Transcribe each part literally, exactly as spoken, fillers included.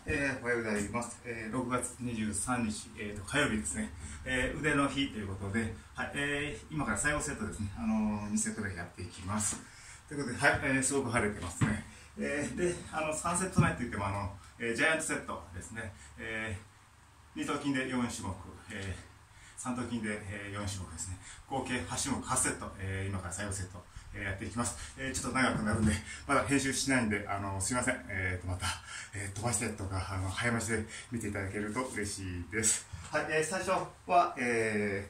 えー、おはようございます。えー、ろくがつにじゅうさんにち、えー、と火曜日ですね、えー、腕の日ということで、はいえー、今から最後セットですね、あのー、にセットでやっていきます。ということで、はいえー、すごく晴れてますね。えー、で、あのさんセット目といってもあの、えー、ジャイアントセットですね、えー、に頭筋でよんしゅもく、えー、さん頭筋でよんしゅもくですね、合計はちしゅもくはちセット、えー、今から最後セット。やっていきます、えー、ちょっと長くなるんでまだ編集しないんであのすいません、えー、とまた、えー、飛ばしてとかあの早回しで見ていただけると嬉しいです。はい、えー、最初は、え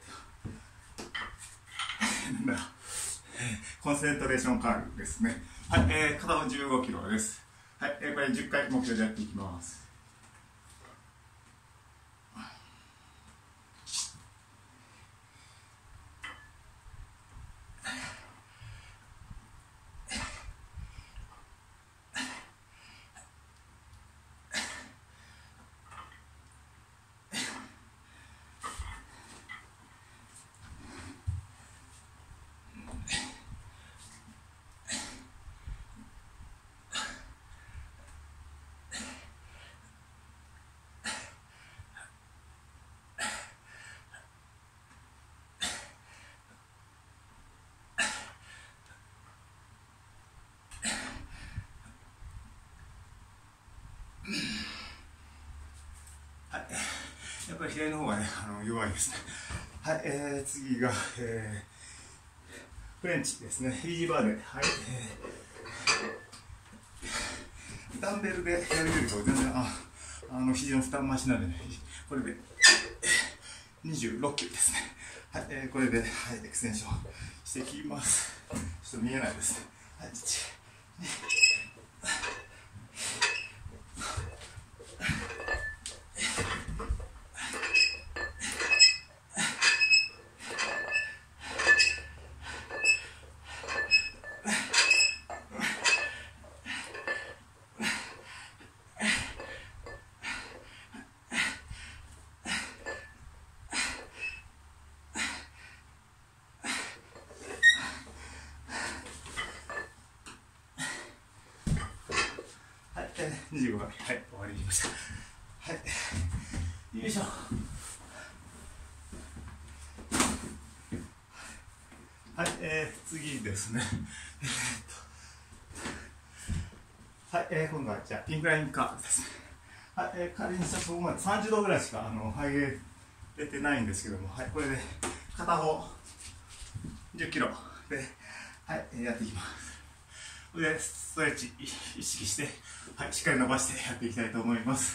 ー、なんだコンセントレーションカールですね。はい、えー、片方じゅうごキロです。はい、えー、これじゅっかい目標でやっていきます。はい、やっぱり左の方がね、あの弱いですね。はい、えー、次が、えー、フレンチですね。イージーバーで、はい、えー、ダンベルでやるよりかは全然、あ、あの肘の負担増しなんでね、これでにじゅうろっキロですね。はい、えー、これで、はい、エクステンションしていきます。ちょっと見えないですね。はい、いち、に、にじゅうごかい、はい、終わりました。はい、よいしょ。はい、えー、次ですね。えー、っとはい、えー、今度はじゃあインクラインカーブですね。はい、えー、仮にしたそこまでさんじゅうどぐらいしかあの上げれてないんですけども、はい、これで片方じゅっキロで、はい、やっていきます。でストレッチ意識して、はい、しっかり伸ばしてやっていきたいと思います。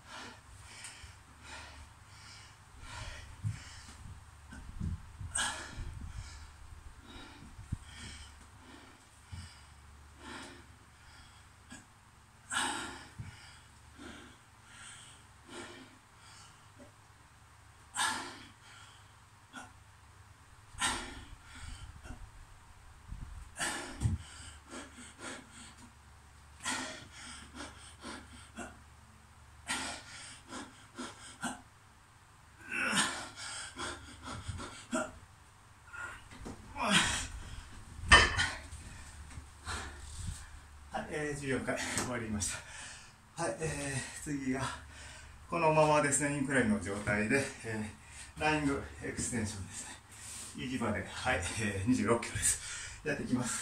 えー、じゅうよんかい終わりました。はい、えー、次がこのままですね、インクラインの状態で、えー、ライングエクステンションですね。イージーバーで、はい、えー、にじゅうろっキロです。やっていきます。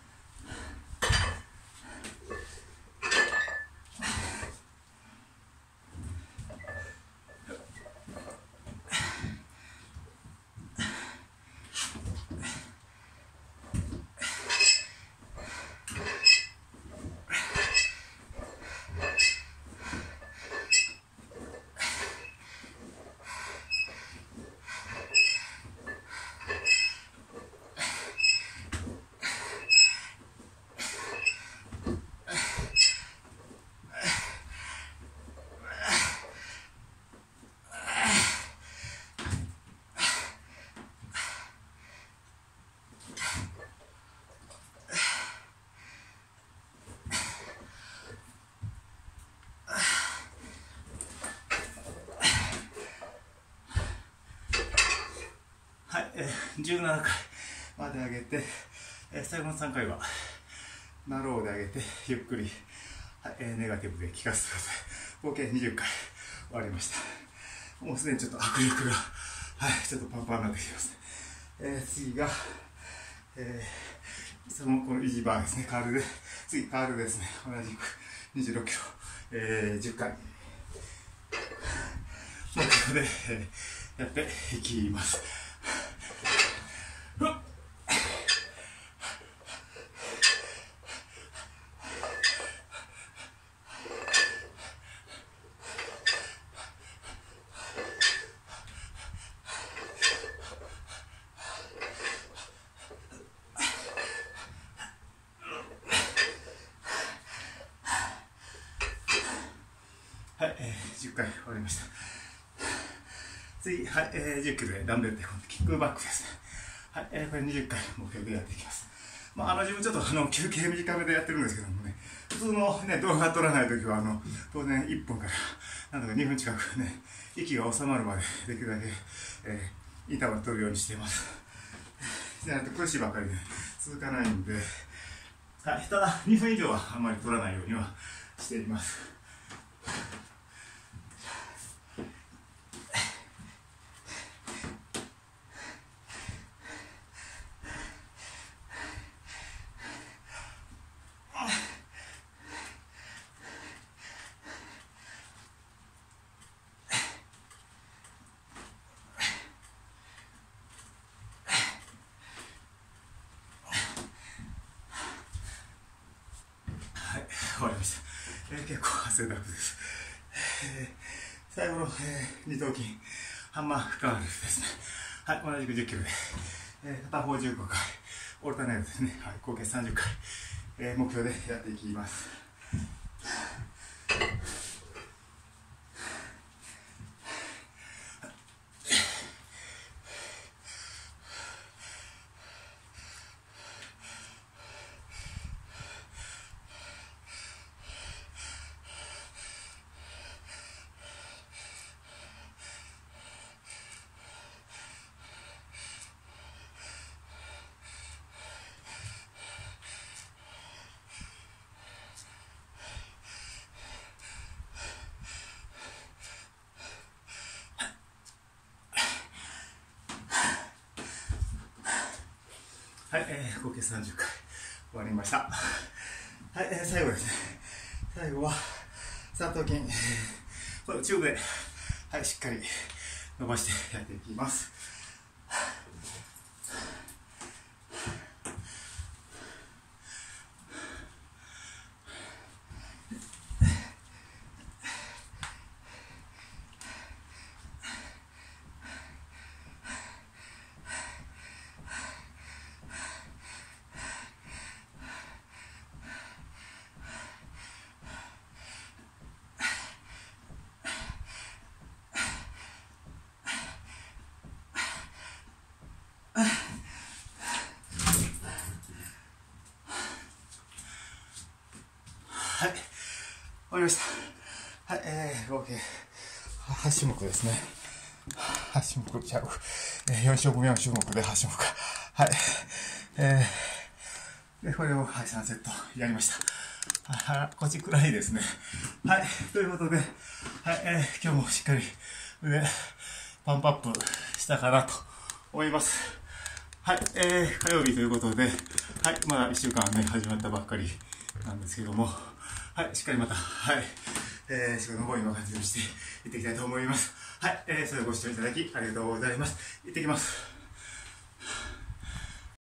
じゅうななかいまで上げて、えー、最後のさんかいはナローで上げてゆっくり、はいえー、ネガティブで効かせてください。 合計にじゅっかい終わりました。もうすでにちょっと握力が、はい、ちょっとパンパンになってきてますね。えー、次が、えー、そのこのイージーバーですね、カールで、次カールですね、同じくにじゅうろっキロ、えー、じゅっかい、目標で、えー、やっていきます。はい、えー、じゅっかい終わりました。次、はい、えー、じゅっキロでダンベルでキックバックですね。はい、えー、これにじゅっかい目標でやっていきます。まあ、あの自分ちょっとあの休憩短めでやってるんですけどもね、普通の、ね、動画撮らないときはあの当然いっぷんからなんとかにふん近くね、息が収まるまでできるだけ、えー、インターバル取るようにしています。じゃないと苦しいばかりで、ね、続かないんで、はい、ただにふん以上はあんまり取らないようにはしています。終わりました。えー、結構汗だくです。えー、最後の、えー、二頭筋ハンマーカールですね。はい、同じくじゅっキロで、えー、片方じゅうごかい、オルタネートですね。はい、合計さんじゅっかい、えー、目標でやっていきます。はい、えー、合計さんじゅっかい終わりました。はい、えー、最後ですね。最後は三頭筋、えー、これチューブで、はい、しっかり伸ばしてやっていきます。はい、終わりました。はい、えー、合計はち種目ですね。はち種目ちゃう。えー、よん種目、よん種目ではち種目か。はい。えー、で、これを、はい、さんセットやりました。はこっちくらいですね。はい、ということで、はい、えー、今日もしっかり腕、パンプアップしたかなと思います。はい、えー、火曜日ということで、はい、まだいっしゅうかんね、始まったばっかりなんですけども、はい、しっかりまた、はい、えー、仕事の方にの感じをしていっていきたいと思います。はい、えー、それではご視聴いただきありがとうございます。行ってきます。